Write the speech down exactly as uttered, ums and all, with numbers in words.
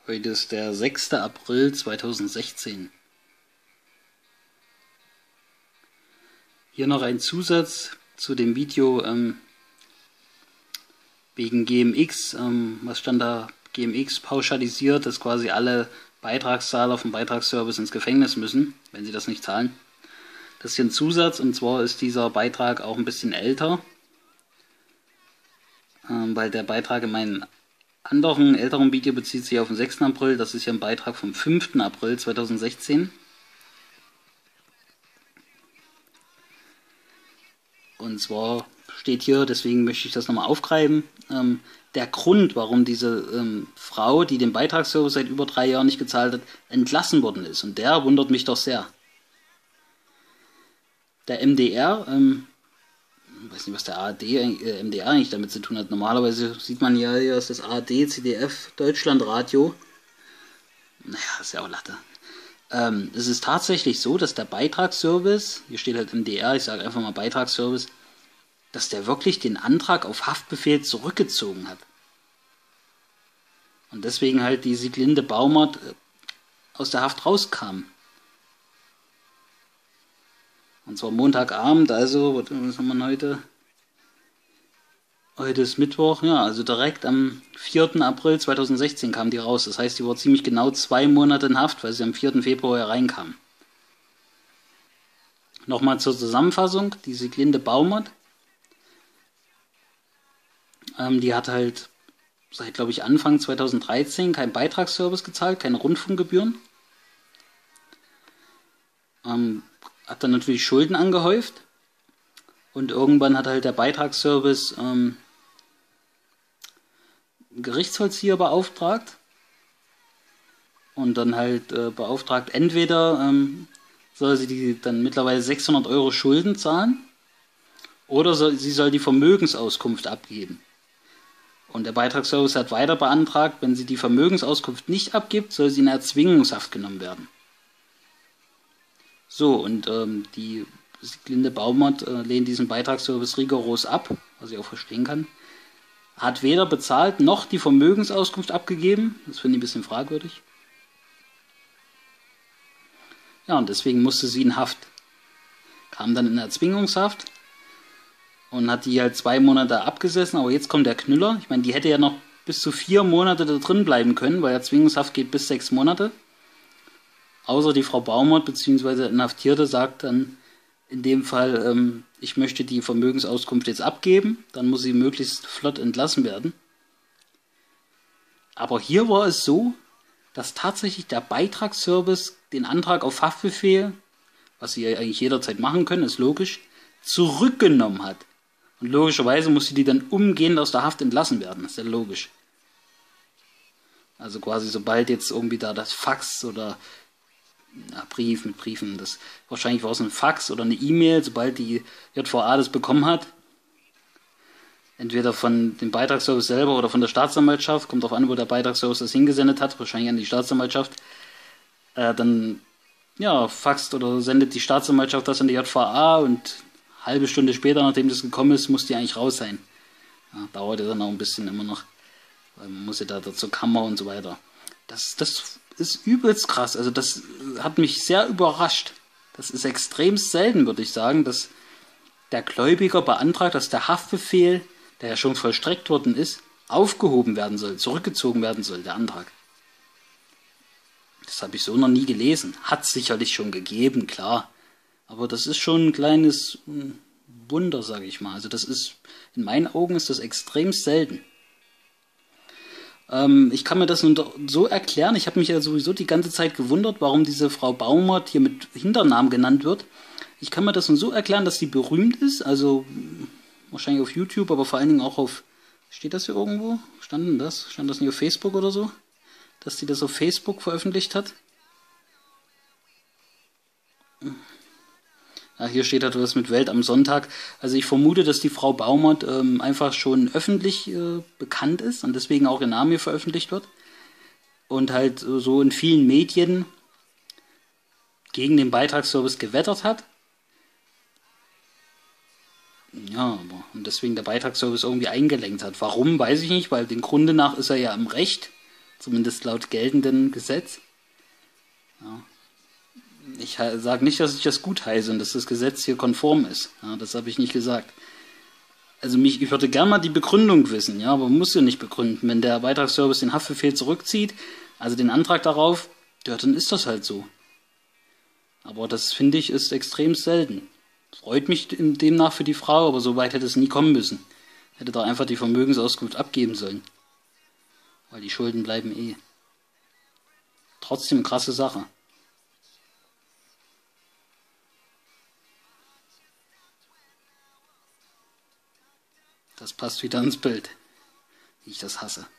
Heute ist der sechster April zweitausendsechzehn. Hier noch ein Zusatz zu dem Video ähm, wegen G M X. Ähm, was stand da? G M X pauschalisiert, dass quasi alle Beitragszahler vom Beitragsservice ins Gefängnis müssen, wenn sie das nicht zahlen. Das ist hier ein Zusatz, und zwar ist dieser Beitrag auch ein bisschen älter, ähm, weil der Beitrag in meinem anderen, älteren Video bezieht sich auf den sechsten April. Das ist ja ein Beitrag vom fünften April zweitausendsechzehn. Und zwar steht hier, deswegen möchte ich das nochmal aufgreifen, ähm, der Grund, warum diese ähm, Frau, die den Beitragsservice seit über drei Jahren nicht gezahlt hat, entlassen worden ist. Und der wundert mich doch sehr. Der M D R, ähm, ich weiß nicht, was der A R D, äh, M D R eigentlich damit zu tun hat. Normalerweise sieht man ja, hier ist das A R D, C D F, Deutschlandradio. Naja, ist ja auch Latte. Ähm, es ist tatsächlich so, dass der Beitragsservice, hier steht halt M D R, ich sage einfach mal Beitragsservice, dass der wirklich den Antrag auf Haftbefehl zurückgezogen hat. Und deswegen halt die Sieglinde Baumert aus der Haft rauskam. Und zwar Montagabend, also, was haben wir heute? Heute ist Mittwoch, ja, also direkt am vierten April zweitausendsechzehn kam die raus. Das heißt, die war ziemlich genau zwei Monate in Haft, weil sie am vierten Februar hereinkam. Nochmal zur Zusammenfassung, die Sieglinde Baumert, ähm, die hat halt seit, glaube ich, Anfang zweitausenddreizehn keinen Beitragsservice gezahlt, keine Rundfunkgebühren. Ähm, hat dann natürlich Schulden angehäuft. Und irgendwann hat halt der Beitragsservice ähm, einen Gerichtsvollzieher beauftragt. Und dann halt äh, beauftragt, entweder ähm, soll sie die dann mittlerweile sechshundert Euro Schulden zahlen, oder soll, sie soll die Vermögensauskunft abgeben. Und der Beitragsservice hat weiter beantragt, wenn sie die Vermögensauskunft nicht abgibt, soll sie in Erzwingungshaft genommen werden. So, und ähm, die Sieglinde Baumert äh, lehnt diesen Beitragsservice rigoros ab, was ich auch verstehen kann. Hat weder bezahlt noch die Vermögensauskunft abgegeben. Das finde ich ein bisschen fragwürdig. Ja, und deswegen musste sie in Haft. Kam dann in Erzwingungshaft und hat die halt zwei Monate abgesessen. Aber jetzt kommt der Knüller. Ich meine, die hätte ja noch bis zu vier Monate da drin bleiben können, weil Erzwingungshaft geht bis sechs Monate. Außer die Frau Baumert bzw. Inhaftierte sagt dann in dem Fall, ähm, ich möchte die Vermögensauskunft jetzt abgeben, dann muss sie möglichst flott entlassen werden. Aber hier war es so, dass tatsächlich der Beitragsservice den Antrag auf Haftbefehl, was sie ja eigentlich jederzeit machen können, ist logisch, zurückgenommen hat. Und logischerweise musste die dann umgehend aus der Haft entlassen werden, das ist ja logisch. Also quasi sobald jetzt irgendwie da das Fax oder ja, Brief mit Briefen, das wahrscheinlich war es ein Fax oder eine E-Mail, sobald die J V A das bekommen hat, entweder von dem Beitragsservice selber oder von der Staatsanwaltschaft, kommt darauf an, wo der Beitragsservice das hingesendet hat, wahrscheinlich an die Staatsanwaltschaft, äh, dann ja, faxt oder sendet die Staatsanwaltschaft das an die J V A und eine halbe Stunde später, nachdem das gekommen ist, muss die eigentlich raus sein. Ja, dauert ja dann auch ein bisschen immer noch, weil man muss ja da, da zur Kammer und so weiter. Das, das ist übelst krass, also das hat mich sehr überrascht. Das ist extrem selten, würde ich sagen, dass der Gläubiger beantragt, dass der Haftbefehl, der ja schon vollstreckt worden ist, aufgehoben werden soll, zurückgezogen werden soll, der Antrag. Das habe ich so noch nie gelesen. Hat sicherlich schon gegeben, klar. Aber das ist schon ein kleines Wunder, sage ich mal. Also das ist, in meinen Augen ist das extrem selten. Ähm, ich kann mir das nun so erklären, ich habe mich ja sowieso die ganze Zeit gewundert, warum diese Frau Baumert hier mit Hinternamen genannt wird. Ich kann mir das nun so erklären, dass sie berühmt ist, also wahrscheinlich auf YouTube, aber vor allen Dingen auch auf, steht das hier irgendwo? Stand denn das? Stand das nicht auf Facebook oder so? Dass sie das auf Facebook veröffentlicht hat? Ja, hier steht halt was mit Welt am Sonntag. Also ich vermute, dass die Frau Baumert ähm, einfach schon öffentlich äh, bekannt ist und deswegen auch ihr Name hier veröffentlicht wird. Und halt äh, so in vielen Medien gegen den Beitragsservice gewettert hat. Ja, aber und deswegen der Beitragsservice irgendwie eingelenkt hat. Warum, weiß ich nicht, weil dem Grunde nach ist er ja im Recht. Zumindest laut geltendem Gesetz. Ja. Ich sage nicht, dass ich das gut heiße und dass das Gesetz hier konform ist. Ja, das habe ich nicht gesagt. Also mich, ich würde gerne mal die Begründung wissen, ja, aber man muss ja nicht begründen. Wenn der Beitragsservice den Haftbefehl zurückzieht, also den Antrag darauf, ja, dann ist das halt so. Aber das, finde ich, ist extrem selten. Freut mich demnach für die Frau, aber so weit hätte es nie kommen müssen. Hätte da einfach die Vermögensauskunft abgeben sollen. Weil die Schulden bleiben eh. Trotzdem krasse Sache. Das passt wieder ins Bild, wie ich das hasse.